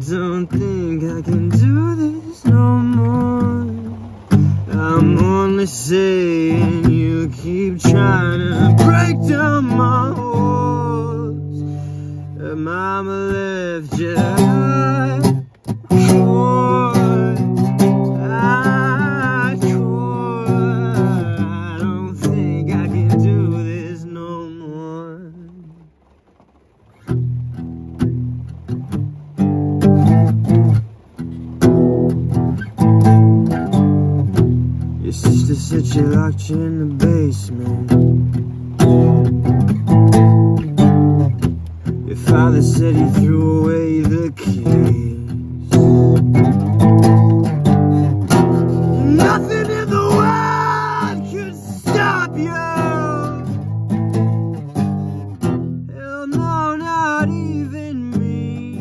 don't think I can do this no more. I'm only saying you keep trying to break down my walls. Mama left you. I don't think I can do this no more. Your sister said she locked you in the basement. Your father said he threw away the keys. Nothing in the world could stop you. Hell no, not even me.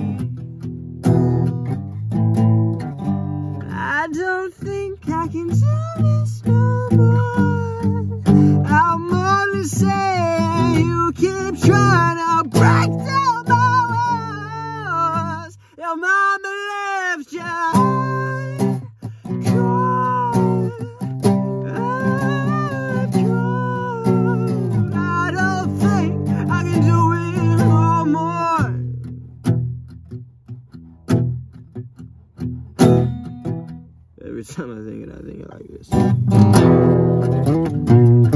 I don't think I can do this no more. I'm only saying you keep trying to break down my walls. Your mama left you. I don't think I can do it no more. Every time I think it like this.